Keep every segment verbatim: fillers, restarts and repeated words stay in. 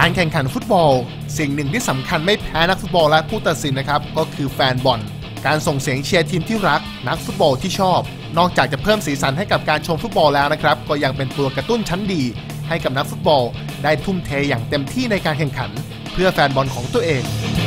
การแข่งขันฟุตบอลสิ่งหนึ่งที่สำคัญไม่แพ้นักฟุตบอลและผู้ตัดสินนะครับก็คือแฟนบอลการส่งเสียงเชียร์ทีมที่รักนักฟุตบอลที่ชอบนอกจากจะเพิ่มสีสันให้กับการชมฟุตบอลแล้วนะครับก็ยังเป็นตัวกระตุ้นชั้นดีให้กับนักฟุตบอลได้ทุ่มเทอย่างเต็มที่ในการแข่งขันเพื่อแฟนบอลของตัวเอง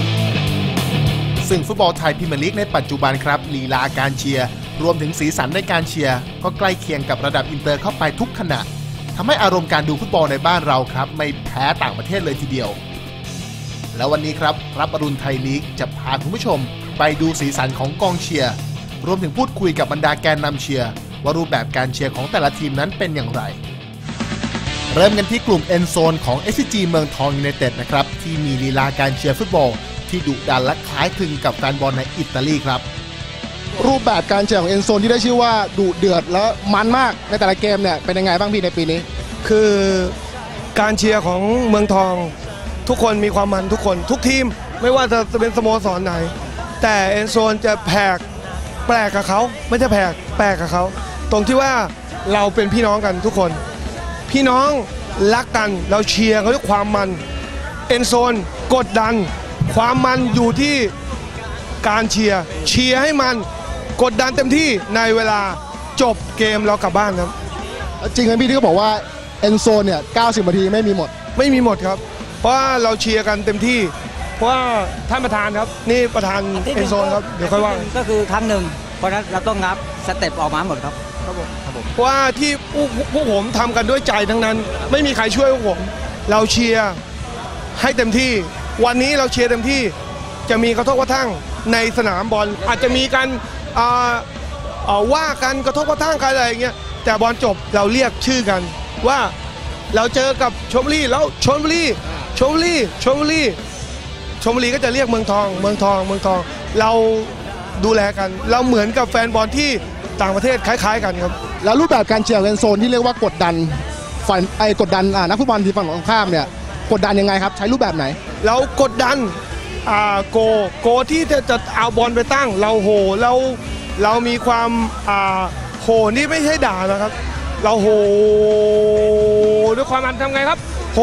ซึ่งฟุตบอลไทยพรีเมียร์ลีกในปัจจุบันครับลีลาการเชียร์รวมถึงสีสันในการเชียร์ก็ใกล้เคียงกับระดับอินเตอร์เข้าไปทุกขณะทำให้อารมณ์การดูฟุตบอลในบ้านเราครับไม่แพ้ต่างประเทศเลยทีเดียวแล้ววันนี้ครับรับอรุณไทยลีกจะพาคุณผู้ชมไปดูสีสันของกองเชียร์รวมถึงพูดคุยกับบรรดาแกนนำเชียร์ว่ารูปแบบการเชียร์ของแต่ละทีมนั้นเป็นอย่างไรเริ่มกันที่กลุ่ม End Zone ของ เอส ซี จี เมืองทองยูไนเต็ดนะครับที่มีลีลาการเชียร์ฟุตบอลที่ดุดันและคล้ายคลึงกับแฟนบอลในอิตาลีครับรูปแบบการเชียร์ของ End Zone ที่ได้ชื่อว่าดุเดือดและมันมากในแต่ละเกมเนี่ยเป็นยังไงบ้างพี่ในปีนี้คือการเชียร์ของเมืองทองทุกคนมีความมันทุกคนทุกทีมไม่ว่าจะเป็นสโมสรไหนแต่ End Zone จะแผกแปลกกับเขาไม่ใช่แผกแปลกกับเขาตรงที่ว่าเราเป็นพี่น้องกันทุกคนพี่น้องรักกันเราเชียร์เขาด้วยความมัน End Zone กดดันความมันอยู่ที่การเชียร์เชียร์ให้มันกดดันเต็มที่ในเวลาจบเกมเรากลับบ้านครับจริงไหมพี่ที่เขาบอกว่า End Zone เนี่ยเก้าสิบนาทีไม่มีหมดไม่มีหมดครับเพราะว่าเราเชียร์กันเต็มที่เพราะว่าท่านประธานครับนี่ประธาน End Zone ครับเดี๋ยวค่อยว่าก็คือครั้งหนึ่งเพราะนั้นเราต้องงับสเต็ปออกมาหมดครับครับผมเพราะว่าที่พวกผมทำกันด้วยใจทั้งนั้นไม่มีใครช่วยพวกผมเราเชียร์ให้เต็มที่วันนี้เราเชียร์เต็มที่จะมีกระทบกระทั่งในสนามบอลอาจจะมีการว่ากันกระทบกระทั่งกันอะไรอย่างเงี้ยแต่บอลจบเราเรียกชื่อกันว่าเราเจอกับชลบุรีแล้วชลบุรีชลบุรีชลบุรีชลบุรีก็จะเรียกเมืองทองเมืองทองเมืองทองเราดูแลกันเราเหมือนกับแฟนบอลที่ต่างประเทศคล้ายๆกันครับแล้วรูปแบบการเชียร์End Zoneที่เรียกว่ากดดันฝ่ายไอ้กดดันนักฟุตบอลทีมฝั่งตรงข้ามเนี่ยกดดันยังไงครับใช้รูปแบบไหนเรากดดันอ่าโกโกที่จะจะเอาบอลไปตั้งเราโหเราเรามีความอ่าโหนี่ไม่ใช่ด่านะครับเราโหด้วยความมันทำไงครับโห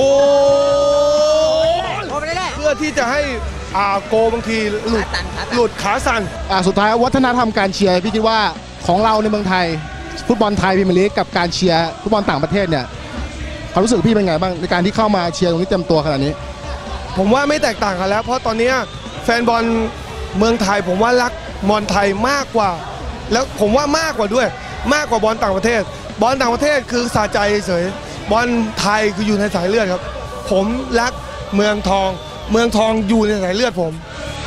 เพื่อที่จะให้อ่าโกบางทีหลุดหลุดขาสั่นอ่าสุดท้ายวัฒนธรรมการเชียร์พี่คิดว่าของเราในเมืองไทยฟุตบอลไทยพรีเมียร์ลีกกับการเชียร์ฟุตบอลต่างประเทศเนี่ยความรู้สึกพี่เป็นไงบ้างในการที่เข้ามาเชียร์ตรงนี้เต็มตัวขนาดนี้ผมว่าไม่แตกต่างกันแล้วเพราะตอนนี้แฟนบอลเมืองไทยผมว่ารักบอลไทยมากกว่าแล้วผมว่ามากกว่าด้วยมากกว่าบอลต่างประเทศบอลต่างประเทศคือสะใจเฉยบอลไทยคืออยู่ในสายเลือดครับผมรักเมืองทองเมืองทองอยู่ในสายเลือดผม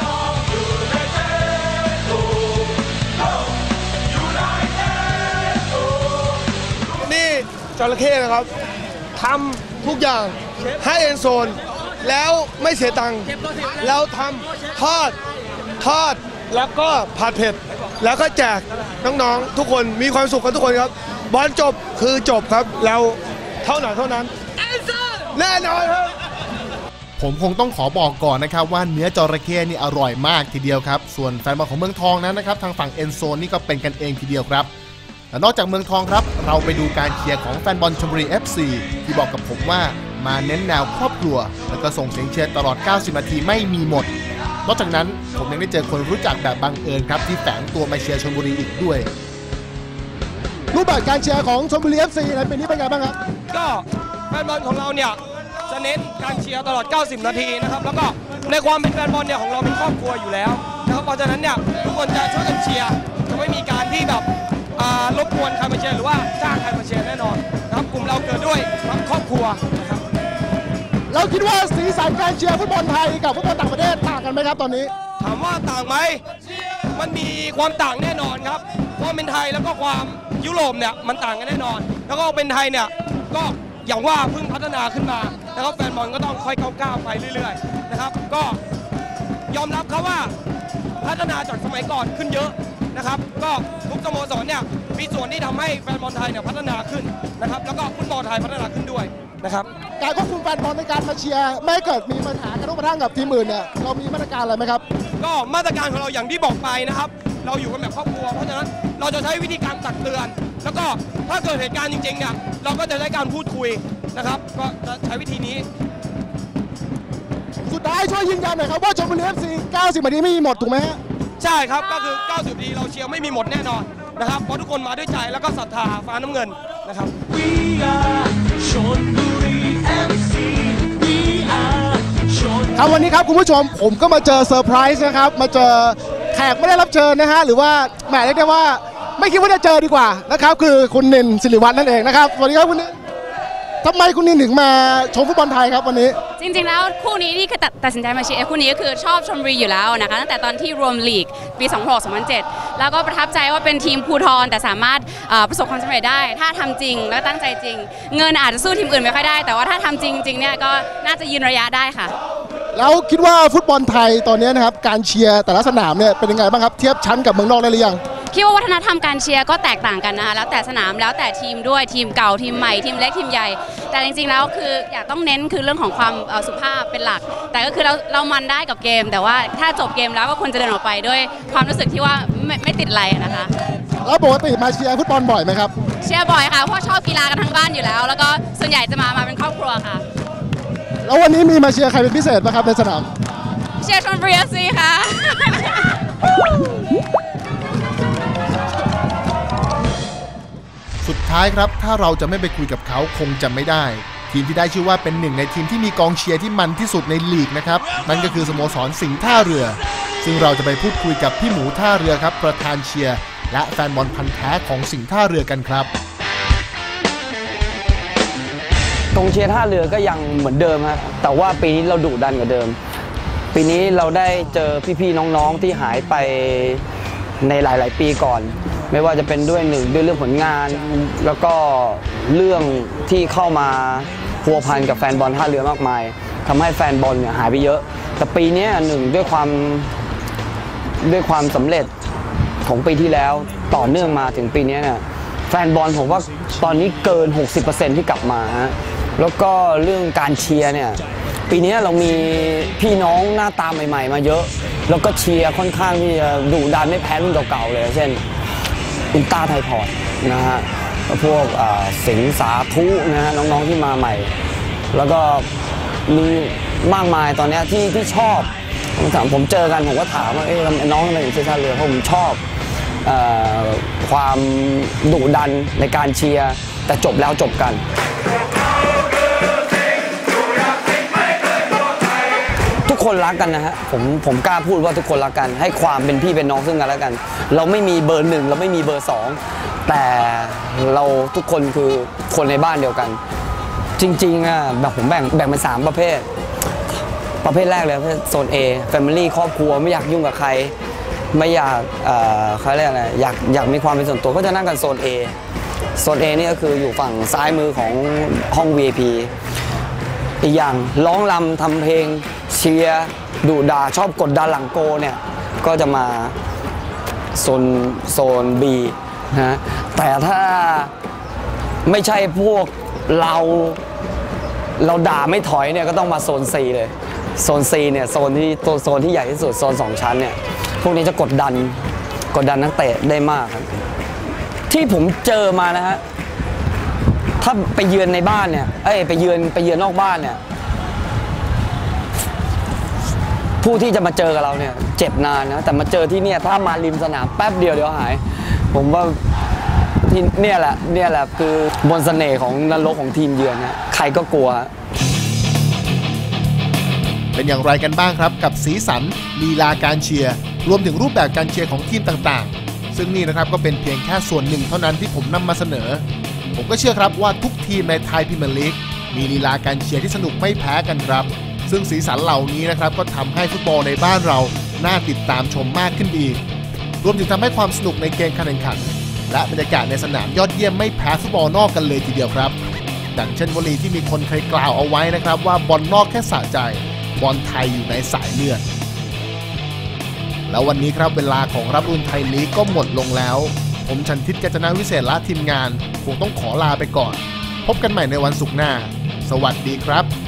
นี่จระเข้นะครับทำทุกอย่างให้End Zoneแล้วไม่เสียตังค์แล้วทำทอดทอดแล้วก็ผัดเผ็ดแล้วก็แจกน้องๆทุกคนมีความสุขกันทุกคนครับบอลจบคือจบครับเราเท่าไหร่เท่านั้นแน่นอนครับผมคงต้องขอบอกก่อนนะครับว่าเนื้อจระเข้นี่อร่อยมากทีเดียวครับส่วนแฟนบอลของเมืองทองนั้นนะครับทางฝั่งEnd Zoneนี่ก็เป็นกันเองทีเดียวครับและนอกจากเมืองทองครับเราไปดูการเชียร์ของแฟนบอลชลบุรี เอฟ ซี ที่บอกกับผมว่ามาเน้นแนวครอบครัวแล้วก็ส่งเสียงเชียร์ตลอดเก้าสิบนาทีไม่มีหมดนอกจากนั้นผมยังได้เจอคนรู้จักแบบบังเอิญครับที่แฝงตัวมาเชียร์ชลบุรีอีกด้วยรูปแบบการเชียร์ของชลบุรี เอฟ ซี ในปีนี้เป็นไงบ้างครับก็แฟนบอลของเราเนี่ยจะเน้นการเชียร์ตลอดเก้าสิบนาทีนะครับแล้วก็ในความเป็นแฟนบอลเนี่ยของเราเป็นครอบครัวอยู่แล้วนะครับเพราะฉะนั้นเนี่ยทุกคนจะช่วยกันเชียร์จะไม่มีการที่แบบรบกวนใครมาเชียร์หรือว่าจ้างใครมาเชียร์แน่นอนนะครับกลุ่มเราเกิดด้วยทั้งครอบครัวนะครับเราคิดว่าสีสันการเชียร์ฟุตบอลไทยกับฟุตบอลต่างประเทศต่างกันไหมครับตอนนี้ถามว่าต่างไหมมันมีความต่างแน่นอนครับความเป็นไทยแล้วก็ความยุโรปเนี่ยมันต่างกันแน่นอนแล้วก็เป็นไทยเนี่ยก็อย่างว่าเพิ่งพัฒนาขึ้นมาแล้วแฟนบอลก็ต้องค่อยก้าวๆไปเรื่อยๆนะครับก็ยอมรับครับว่าพัฒนาจากสมัยก่อนขึ้นเยอะนะครับก็ทุกสโมสรเนี่ยมีส่วนที่ทำให้แฟนบอลไทยเนี่ยพัฒนาขึ้นนะครับแล้วก็ฟุตบอลไทยพัฒนาขึ้นด้วยนะครับการควบคุมแฟนบอลในการมาเชียร์ไม่เกิดมีปัญหากระทบกระทั่งกับทีมอื่นเนี่ยเรามีมาตรการอะไรไหมครับก็มาตรการของเราอย่างที่บอกไปนะครับเราอยู่กันแบบครอบครัวเพราะฉะนั้นเราจะใช้วิธีการตักเตือนแล้วก็ถ้าเกิดเหตุการณ์จริงๆเนี่ยเราก็จะใช้การพูดคุยนะครับก็จะใช้วิธีนี้สุดท้ายช่วยยืนยันหน่อยครับว่าชลบุรี เอฟ ซี เก้าสิบนาทีไม่มีหมดถูกไหมฮะใช่ครับก็คือเก้าสิบนาทีเราเชียร์ไม่มีหมดแน่นอนนะครับเพราะทุกคนมาด้วยใจแล้วก็ศรัทธาฟ้าน้ำเงินนะครับ We are ชลบุรี เอฟ ซี We are ครับวันนี้ครับคุณผู้ชมผมก็มาเจอเซอร์ไพรส์นะครับมาเจอแขกไม่ได้รับเชิญนะฮะหรือว่าแหมเรียกได้ว่าไม่คิดว่าจะเจอดีกว่านะครับคือคุณนินศิริวัฒน์นั่นเองนะครับสวัสดีครับคุณนินทำไมคุณนินถึงมาชมฟุตบอลไทยครับวันนี้จริงๆแล้วคู่นี้ที่ตัดสินใจมาเชียร์คู่นี้ก็คือชอบชลบุรีอยู่แล้วนะคะตั้งแต่ตอนที่รวมลีกปี สองพันหก สองพันเจ็ด แล้วก็ประทับใจว่าเป็นทีมภูทรแต่สามารถประสบความสำเร็จได้ถ้าทำจริงและตั้งใจจริงเงินอาจจะสู้ทีมอื่นไม่ค่อยได้แต่ว่าถ้าทำจริงจริงเนี่ยก็น่าจะยืนระยะได้ค่ะแล้วคิดว่าฟุตบอลไทยตอนนี้นะครับการเชียร์แต่ละสนามเนี่ยเป็นยังไงบ้างครับเทียบชั้นกับเมืองนอกได้หรือยังคิดว่าวัฒนธรรมการเชียร์ก็แตกต่างกันนะคะแล้วแต่สนามแล้วแต่ทีมด้วยทีมเก่าทีมใหม่ทีมเล็กทีมใหญ่แต่จริงๆแล้วคืออยากต้องเน้นคือเรื่องของความสุภาพเป็นหลักแต่ก็คือเราเรามันได้กับเกมแต่ว่าถ้าจบเกมแล้วก็ควรจะเดินออกไปด้วยความรู้สึกที่ว่าไม่ไม่ติดอะไรนะคะแล้วปกติมาเชียร์ฟุตบอลบ่อยไหมครับเชียร์บ่อยค่ะเพราะชอบกีฬากันทั้งบ้านอยู่แล้วแล้วก็ส่วนใหญ่จะมามาเป็นครอบครัวค่ะแล้ววันนี้มีมาเชียร์ใครเป็นพิเศษไหมครับในสนามเชียร์ชลบุรี เอฟ ซี ค่ะสุดท้ายครับถ้าเราจะไม่ไปคุยกับเขาคงจะไม่ได้ทีมที่ได้ชื่อว่าเป็นหนึ่งในทีมที่มีกองเชียร์ที่มันที่สุดในลีกนะครับนั่นก็คือสโมสรสิงห์ท่าเรือซึ่งเราจะไปพูดคุยกับพี่หมูท่าเรือครับประธานเชียร์และแฟนบอลพันธุ์แท้ของสิงห์ท่าเรือกันครับกองเชียร์ท่าเรือก็ยังเหมือนเดิมฮะแต่ว่าปีนี้เราดุดันกว่าเดิมปีนี้เราได้เจอพี่ๆน้องๆที่หายไปในหลายๆปีก่อนไม่ว่าจะเป็นด้วยหนึ่งด้วยเรื่องผลงานแล้วก็เรื่องที่เข้ามาพัวพันกับแฟนบอลท่าเรือมากมายทำให้แฟนบอลเนี่ยหายไปเยอะแต่ปีนี้หนึ่งด้วยความด้วยความสำเร็จของปีที่แล้วต่อเนื่องมาถึงปีนี้เนี่ยแฟนบอลผมว่าตอนนี้เกิน หกสิบเปอร์เซ็นต์ ที่กลับมาฮะแล้วก็เรื่องการเชียร์เนี่ยปีนี้เรามีพี่น้องหน้าตาใหม่ๆมาเยอะแล้วก็เชียร์ค่อนข้างที่จะดุดันไม่แพ้รุ่นเก่าๆเลยเช่นอินต้าไทยพอร์ตนะฮะพวกสิงห์สาธุนะฮะน้องๆที่มาใหม่แล้วก็มีมากมายตอนนี้ที่ที่ชอบผมถามผมเจอกันผมก็ถามว่าเอ๊ะน้องอะไรอยู่ที่ท่าเรือเพราะผมชอบความดุดันในการเชียร์แต่จบแล้วจบกันทุกคนรักกันนะฮะผมผมกล้าพูดว่าทุกคนรักกันให้ความเป็นพี่เป็นน้องซึ่งกันและกันเราไม่มีเบอร์หนึ่งเราไม่มีเบอร์สองแต่เราทุกคนคือคนในบ้านเดียวกันจริงๆอ่ะแบบผมแบ่งแบ่งเป็นสามประเภทประเภทแรกเลยโซน A Family ครอบครัวไม่อยากยุ่งกับใครไม่อยากเอ่อเขาเรียกอะไรอยากอยากมีความเป็นส่วนตัวก็จะนั่งกันโซน A โซน A นี่ก็คืออยู่ฝั่งซ้ายมือของห้อง วี ไอ พี อีกอย่างร้องรำทำเพลงเชียร์ดุด่าชอบกดดันหลังโกเนี่ยก็จะมาโซนโซน B นะแต่ถ้าไม่ใช่พวกเราเราด่าไม่ถอยเนี่ยก็ต้องมาโซน C เลยโซน C เนี่ยโซนที่โซนที่ใหญ่ที่สุดโซนสองชั้นเนี่ยพวกนี้จะกดดันกดดันนักเตะได้มากครับที่ผมเจอมานะฮะถ้าไปเยือนในบ้านเนี่ยเอ้ยไปเยือนไปเยือนนอกบ้านเนี่ยผู้ที่จะมาเจอกับเราเนี่ยเจ็บนานนะแต่มาเจอที่เนี่ยถ้ามาริมสนามแป๊บเดียวเดี๋ยวหายผมว่าที่เนี่ยแหละเนี่ยแหละคือมนต์เสน่ห์ของนรกของทีมเยือนนะใครก็กลัวเป็นอย่างไรกันบ้างครับกับสีสันลีลาการเชียร์รวมถึงรูปแบบการเชียร์ของทีมต่างๆซึ่งนี่นะครับก็เป็นเพียงแค่ส่วนหนึ่งเท่านั้นที่ผมนำมาเสนอผมก็เชื่อครับว่าทุกทีมในไทยพรีเมียร์ลีกมีลีลาการเชียร์ที่สนุกไม่แพ้กันครับซึ่งสีสันเหล่านี้นะครับก็ทำให้ฟุตบอลในบ้านเราน่าติดตามชมมากขึ้นอีกรวมถึงทำให้ความสนุกในเกมการแข่งขันและบรรยากาศในสนามยอดเยี่ยมไม่แพ้ฟุตบอลนอกกันเลยทีเดียวครับดังเช่นวลีที่มีคนเคยกล่าวเอาไว้นะครับว่าบอลนอกแค่สะใจบอลไทยอยู่ในสายเลือดแล้ววันนี้ครับเวลาของรับรุ่นไทยลีกก็หมดลงแล้วผมชันทิต กาญจนาวิเศษและทีมงานคงต้องขอลาไปก่อนพบกันใหม่ในวันศุกร์หน้าสวัสดีครับ